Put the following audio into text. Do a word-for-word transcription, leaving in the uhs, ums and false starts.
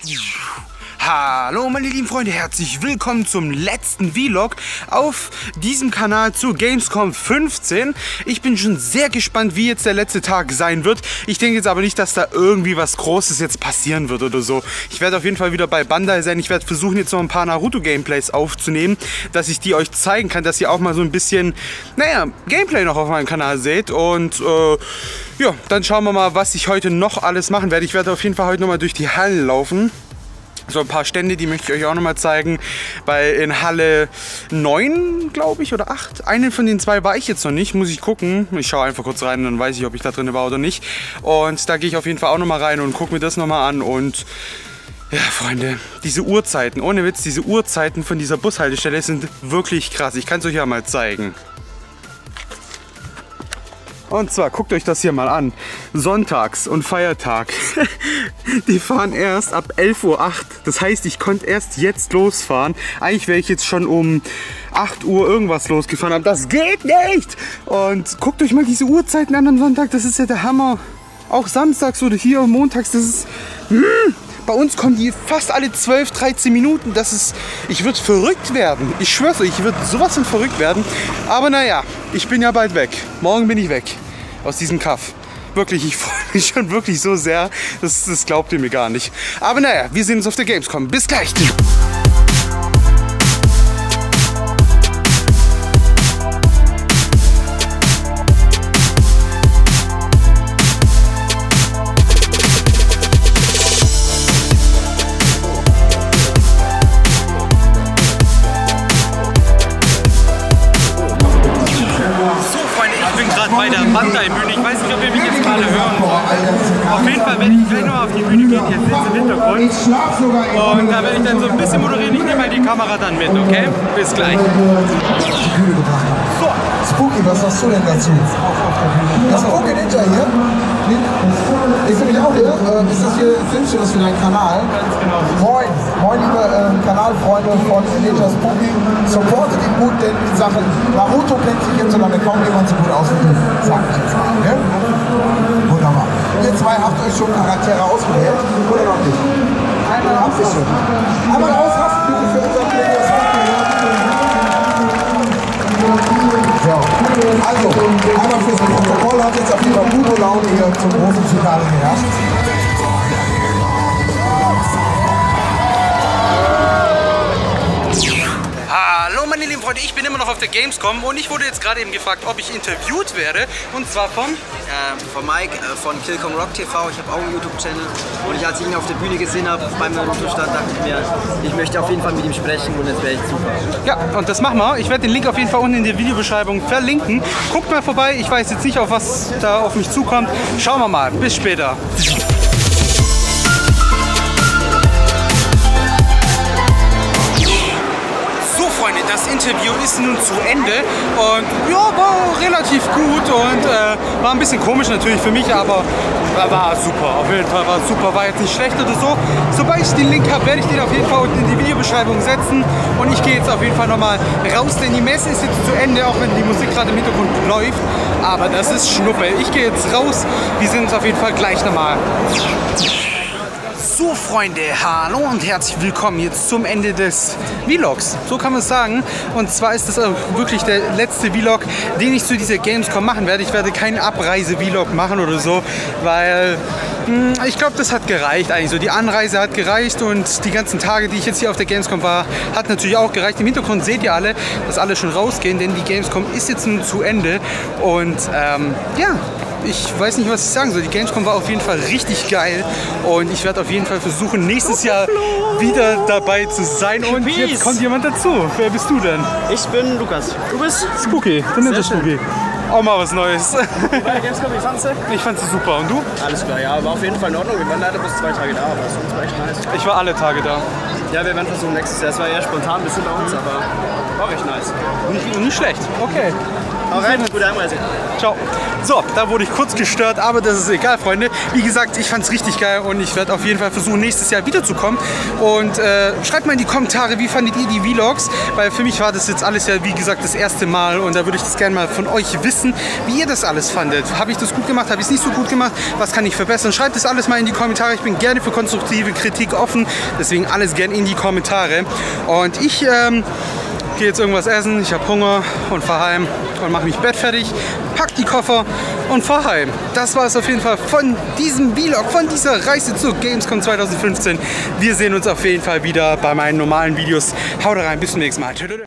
Hallo meine lieben Freunde, herzlich willkommen zum letzten Vlog auf diesem Kanal zu Gamescom fünfzehn. Ich bin schon sehr gespannt, wie jetzt der letzte Tag sein wird. Ich denke jetzt aber nicht, dass da irgendwie was Großes jetzt passieren wird oder so. Ich werde auf jeden Fall wieder bei Bandai sein. Ich werde versuchen, jetzt noch ein paar Naruto-Gameplays aufzunehmen, dass ich die euch zeigen kann, dass ihr auch mal so ein bisschen, naja, Gameplay noch auf meinem Kanal seht. Und äh, ja, dann schauen wir mal, was ich heute noch alles machen werde. Ich werde auf jeden Fall heute noch mal durch die Hallen laufen. So ein paar Stände, die möchte ich euch auch noch mal zeigen, weil in Halle neun, glaube ich, oder acht, einen von den zwei war ich jetzt noch nicht, muss ich gucken. Ich schaue einfach kurz rein, dann weiß ich, ob ich da drin war oder nicht. Und da gehe ich auf jeden Fall auch noch mal rein und gucke mir das noch mal an. Und ja, Freunde, diese Uhrzeiten, ohne Witz, diese Uhrzeiten von dieser Bushaltestelle sind wirklich krass. Ich kann es euch ja mal zeigen. Und zwar, guckt euch das hier mal an. Sonntags und Feiertag. Die fahren erst ab elf Uhr acht. Das heißt, ich konnte erst jetzt losfahren. Eigentlich wäre ich jetzt schon um acht Uhr irgendwas losgefahren. Aber das geht nicht! Und guckt euch mal diese Uhrzeiten an am Sonntag. Das ist ja der Hammer. Auch samstags oder hier montags. Das ist... Hm. Bei uns kommen die fast alle zwölf, dreizehn Minuten. Das ist, ich würde verrückt werden. Ich schwör's euch, ich würde sowas von verrückt werden. Aber naja, ich bin ja bald weg. Morgen bin ich weg aus diesem Kaff. Wirklich, ich freue mich schon wirklich so sehr. Das, das glaubt ihr mir gar nicht. Aber naja, wir sehen uns auf der Gamescom. Bis gleich. Bei der Bandai-Bühne. Ich weiß nicht, ob ihr mich jetzt gerade hören wollt. Auf jeden Fall werde ich gleich noch auf die Bühne gehen, jetzt sitzt im Hintergrund. Und da werde ich dann so ein bisschen moderieren. Ich nehme mal die Kamera dann mit, okay? Bis gleich. So. Spooky, was sagst du denn dazu? Das Spooky Ninja hier. Ich bin auch hier. Äh, ist das hier Filmstudios für deinen Kanal? Ganz genau. Moin, moin liebe äh, Kanalfreunde von Ninja Spooky. Supportet ihn gut, denn in Sachen Naruto kennt sich jetzt sogar kaum jemand so gut aus wie du. Sag ich jetzt mal. Ne? Wunderbar. Ihr zwei habt euch schon Charaktere ausgewählt, oder noch nicht? Einmal habt ihr schon. Einmal ausrasten bitte für unseren Players. So, also, einmal fürs Protokoll hat jetzt auf jeden Fall gute Laune hier zum großen Finale geherrscht. Hallo meine lieben Freunde, ich bin immer noch auf der Gamescom und ich wurde jetzt gerade eben gefragt, ob ich interviewt werde. Und zwar von? Äh, von Mike, äh, von Killcom Rock T V. Ich habe auch einen YouTube-Channel. Und ich, als ich ihn auf der Bühne gesehen habe, beim Naruto-Stand, dachte ich mir, ich möchte auf jeden Fall mit ihm sprechen und das wäre echt super. Ja, und das machen wir. Ich werde den Link auf jeden Fall unten in der Videobeschreibung verlinken. Guckt mal vorbei. Ich weiß jetzt nicht, auf was da auf mich zukommt. Schauen wir mal. Bis später. Freunde, das Interview ist nun zu Ende und ja, war relativ gut und äh, war ein bisschen komisch natürlich für mich, aber war super, auf jeden Fall war super, war jetzt nicht schlecht oder so. Sobald ich den Link habe, werde ich den auf jeden Fall unten in die Videobeschreibung setzen und ich gehe jetzt auf jeden Fall nochmal raus, denn die Messe ist jetzt zu Ende, auch wenn die Musik gerade im Hintergrund läuft, aber das ist Schnuppe. Ich gehe jetzt raus, wir sehen uns auf jeden Fall gleich nochmal. So Freunde, hallo und herzlich willkommen jetzt zum Ende des Vlogs, so kann man es sagen. Und zwar ist das wirklich der letzte Vlog, den ich zu dieser Gamescom machen werde. Ich werde keinen Abreise-Vlog machen oder so, weil mh, ich glaube, das hat gereicht eigentlich so. Die Anreise hat gereicht und die ganzen Tage, die ich jetzt hier auf der Gamescom war, hat natürlich auch gereicht. Im Hintergrund seht ihr alle, dass alle schon rausgehen, denn die Gamescom ist jetzt nun zu Ende. Und ähm, ja, ich weiß nicht, was ich sagen soll. Die Gamescom war auf jeden Fall richtig geil und ich werde auf jeden Fall versuchen, nächstes Jahr wieder dabei zu sein. Und jetzt kommt jemand dazu. Wer bist du denn? Ich bin Lukas. Du bist? Spooky. Du nennst das Spooky. Auch mal was Neues. Bei der Gamescom, wie fandest du? Ich fand sie super. Und du? Alles klar, ja, war auf jeden Fall in Ordnung. Wir waren leider bis zwei Tage da, aber es war echt nice. Ich war alle Tage da. Ja, wir werden versuchen nächstes Jahr. Es war eher spontan ein bisschen bei uns, aber war echt nice. Nicht, nicht schlecht. Okay. Wir sehen uns. Gute Anreise. Ciao. So, da wurde ich kurz gestört, aber das ist egal, Freunde. Wie gesagt, ich fand's richtig geil und ich werde auf jeden Fall versuchen, nächstes Jahr wiederzukommen. Und äh, schreibt mal in die Kommentare, wie fandet ihr die Vlogs? Weil für mich war das jetzt alles ja, wie gesagt, das erste Mal und da würde ich das gerne mal von euch wissen, wie ihr das alles fandet. Habe ich das gut gemacht? Habe ich es nicht so gut gemacht? Was kann ich verbessern? Schreibt das alles mal in die Kommentare. Ich bin gerne für konstruktive Kritik offen, deswegen alles gerne in die Kommentare. Und ich ähm, gehe jetzt irgendwas essen, ich habe Hunger und fahre heim und mache mich Bett fertig, pack die Koffer und fahre heim. Das war es auf jeden Fall von diesem Vlog, von dieser Reise zur Gamescom zwanzig fünfzehn. Wir sehen uns auf jeden Fall wieder bei meinen normalen Videos. Haut rein, bis zum nächsten Mal.